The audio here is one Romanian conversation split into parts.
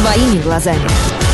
своими глазами.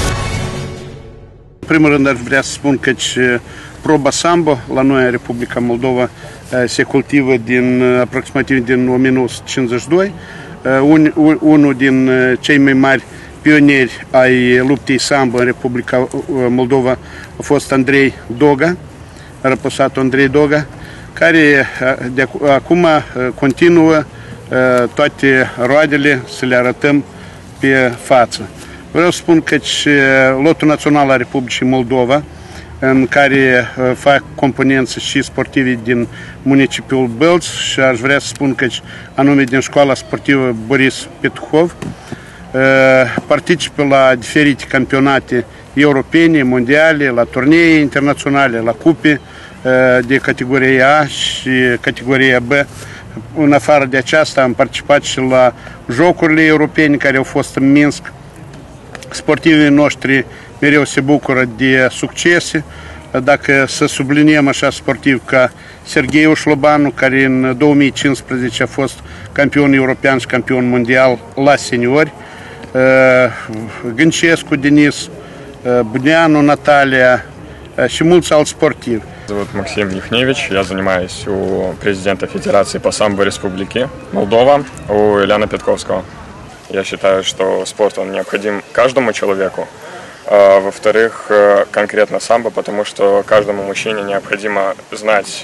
În primul rând, aș vrea să spun că proba sambo la noi în Republica Moldova se cultivă aproximativ din 1952. Unul din cei mai mari pionieri ai luptei sambo în Republica Moldova a fost Andrei Doga, răposatul Andrei Doga, care acum continuă toate roadele să le arătăm pe față. Vreau să spun că lotul național al Republicii Moldova, în care fac componență și sportivi din municipiul Bălț, și aș vrea să spun că anume din școala sportivă Boris Petuhov, participă la diferite campionate europene, mondiale, la turnee internaționale, la cupe de categoria A și categoria B. În afară de aceasta am participat și la jocurile europene care au fost în Minsk. Sportivii noștri mereu se bucură de succese. Dacă să subliniem așa sportiv ca Serghei Șlobanu, care în 2015 a fost campion european și campion mondial la seniori, Gâncescu Denis, Buneanu Natalia și mulți alți sportivi. Зовут Максим Юхневич, я занимаюсь у президента Федерации по самбо Республики Молдова, у Ильяна Пятковского. Я считаю, что спорт он необходим каждому человеку. Во-вторых, конкретно самбо, потому что каждому мужчине необходимо знать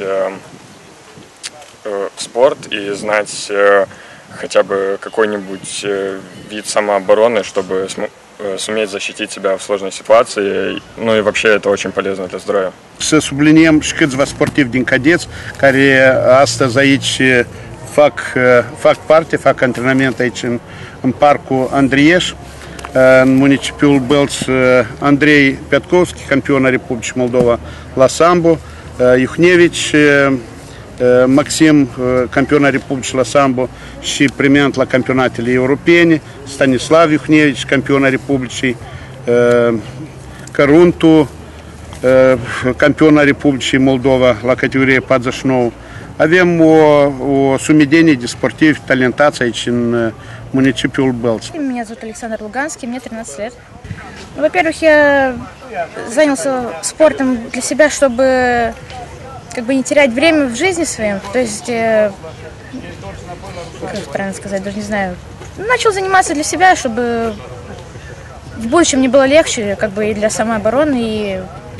спорт и знать хотя бы какой-нибудь вид самообороны, чтобы суметь защитить себя в сложной ситуации. Ну и вообще это очень полезно для здоровья. Să subliniem și câțiva sportivi din cadeți care astăzi aici fac antrenament aici în parcul Andrieș, în municipiul Bălț, Andrei Piatkovski, campion al Republicii Moldova la sambo, Iuhnevici, Maxim, campion al Republicii la sambo și premiant la campionatele europene, Stanislav Iuhnevici, campion al Republicii, Căruntu, campion al Republicii Moldova la categorie 49. Avem o sumedenie de sportivi talentați aici în municipiul Бălț. Меня зовут Александр Луганский, мне 13 лет. Во-первых, я занялся спортом для себя, чтобы не терять время в жизни своем. То есть, как правильно сказать, даже не знаю. Начал заниматься для себя, чтобы в будущем мне было легче, и для самообороны, и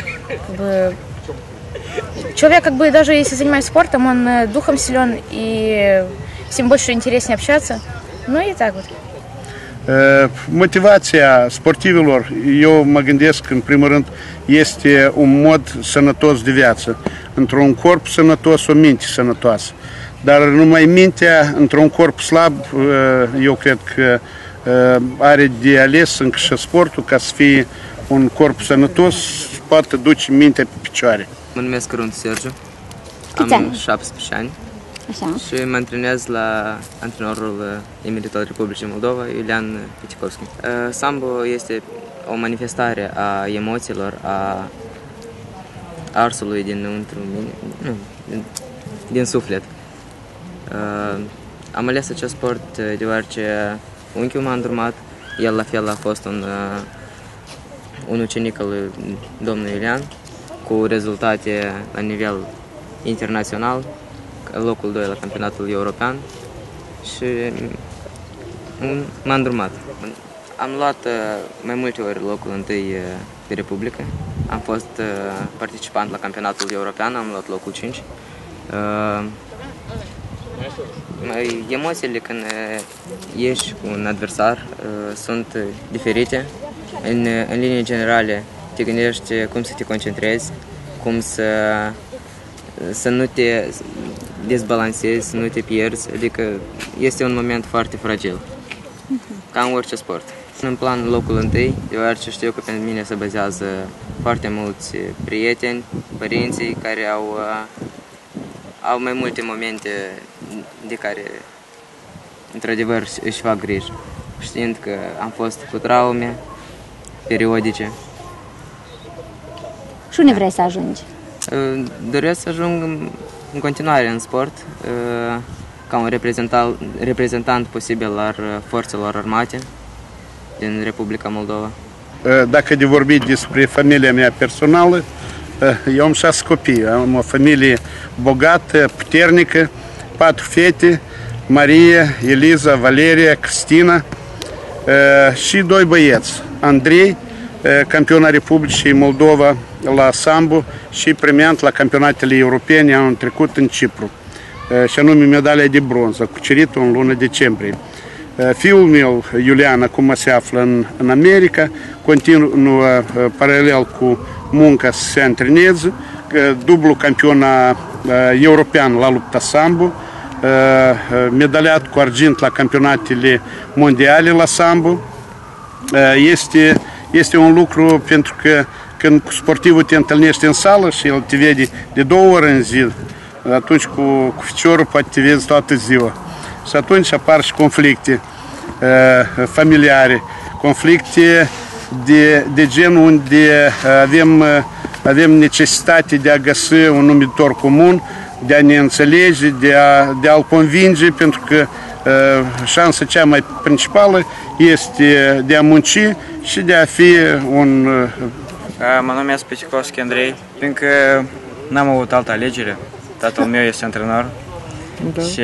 человек, даже если занимается спортом, он духом силен, и с ним больше интереснее общаться. Ну и так вот. Motivația sportivilor, eu mă gândesc în primul rând, este un mod sănătos de viață. Într-un corp sănătos, o minte sănătoasă. Dar numai mintea, într-un corp slab, eu cred că are de ales încă și sportul ca să fie un corp sănătos, poate duce mintea pe picioare. Mă numesc Căruntu Sergiu, am 17 ani. Așa. Și mă antrenez la antrenorul emeritat al Republicii Moldova, Ilian Pятковski. Sambo este o manifestare a emoțiilor, a arsului din suflet. Am ales acest sport deoarece unchiul m-a îndrumat, el la fel a fost un ucenic al domnului Ilian, cu rezultate la nivel internațional, locul 2 la campionatul european și m-a îndrumat. Am luat mai multe ori locul 1 pe Republică, am fost participant la campionatul european, am luat locul 5. Emoțiile când ești cu un adversar sunt diferite. În linii generale te gândești cum să te concentrezi, cum să nu te dezbalansezi, să nu te pierzi, adică este un moment foarte fragil, ca în orice sport. În plan locul 1, deoarece știu că pentru mine se bazează foarte mulți prieteni, părinții care au mai multe momente de care într-adevăr își fac griji, știind că am fost cu traume periodice. Și unde vrei să ajungi? Doresc să ajung în continuare în sport, ca un reprezentant posibil al forțelor armate, din Republica Moldova. Dacă de vorbit despre familia mea personală, eu am 6 copii. Am o familie bogată, puternică, 4 fete, Maria, Eliza, Valeria, Cristina și 2 băieți. Andrei, campion Republicii Moldova la sambo și premiant la campionatele europene anul trecut în Cipru, și anume medalia de bronză, cucerită în luna decembrie. Fiul meu, Iulian, acum se află în America, continuă paralel cu munca să se antreneze, dublu campion european la lupta sambo, medaliat cu argint la campionatele mondiale la sambo. Este un lucru pentru că când sportivul te întâlnește în sală și el te vede de 2 ori în zi, atunci cu ficiorul poate te vezi toată ziua. Și atunci apar și conflicte familiare, conflicte de gen unde avem necesitate de a găsi un numitor comun, de a ne înțelege, de a-l convinge, pentru că șansa cea mai principală este de a munci și de a fi un... Mă numesc Petkovski Andrei, fiindcă n-am avut altă alegere. Tatăl meu este antrenor și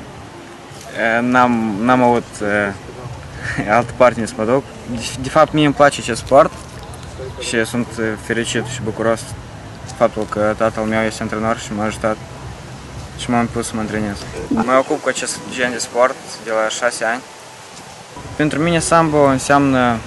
n-am avut altă parte să mă duc. De fapt, mie îmi place acest sport și sunt fericit și bucuros de faptul că tatăl meu este antrenor și m-a ajutat și m-am pus să mă antrenez. Mă ocup cu acest gen de sport de la 6 ani. Pentru mine sambo înseamnă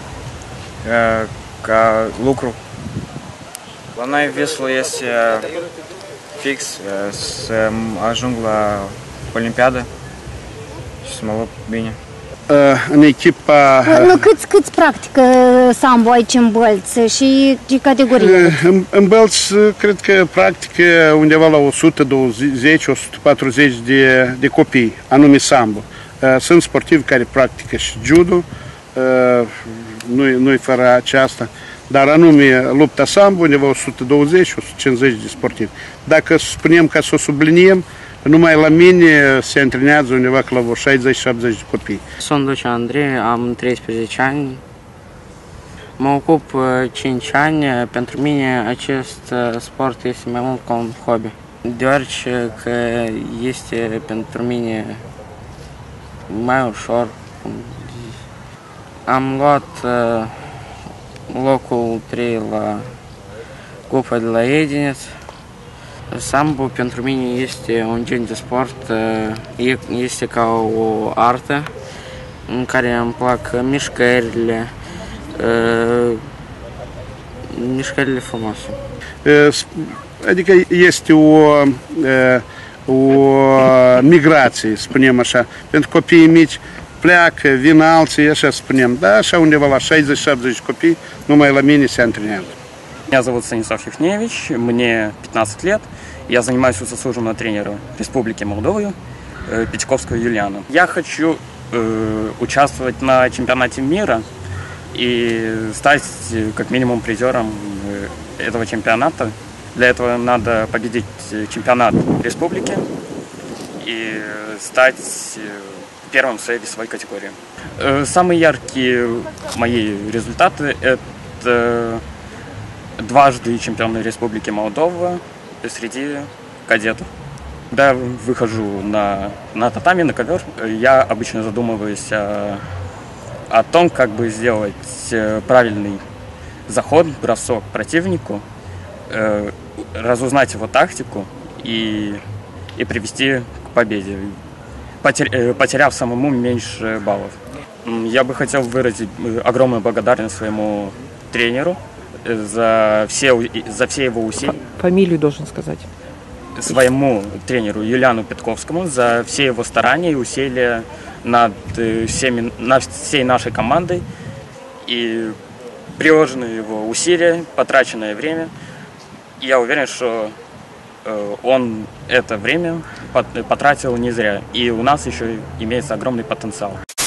ca lucru. La noi visul este fix să ajung la Olimpiadă și să mă lupt bine. În echipa... Câți practică sambo aici în Bălți și ce categorie? În Bălți cred că practică undeva la 120-140 de copii, anume sambo. Sunt sportivi care practică și judo, nu-i fără aceasta, dar anume lupta sambo undeva 120-150 de sportivi. Dacă spunem ca să o subliniem, numai la mine se antrenează undeva la 60-70 de copii. Sunt Ducea Andrei, am 13 ani. Mă ocup 5 ani. Pentru mine acest sport este mai mult ca un hobby, deoarece că este pentru mine mai ușor. Am luat locul 3 la Cupa de la Edineț. Sambo pentru mine este un gen de sport, este ca o artă în care îmi plac mișcările frumoase. Adică este o migrație, spunem așa, pentru copiii mici pleacă, vin alții, așa spunem, da, așa undeva la 60-70 copii, numai la mine se antреnează. Меня зовут Станислав Юхневич, мне 15 лет, я занимаюсь у заслуженного тренера Республики Молдова Петковского Юлиана. Я хочу участвовать на чемпионате мира и стать как минимум призером этого чемпионата. Для этого надо победить чемпионат республики и стать первым в своей весовой категории. Самые яркие мои результаты – это дважды чемпион Республики Молдова среди кадетов. Когда выхожу на татами, на ковер, я обычно задумываюсь о том, как бы сделать правильный заход, бросок противнику, разузнать его тактику и привести к победе, потеряв самому меньше баллов. Я бы хотел выразить огромную благодарность своему тренеру за все его усилия. Фамилию должен сказать. Своему тренеру Юлиану Петковскому за все его старания и усилия над всей нашей командой. И приложенные его усилия, потраченное время. Я уверен, что он это время потратил не зря. И у нас еще имеется огромный потенциал.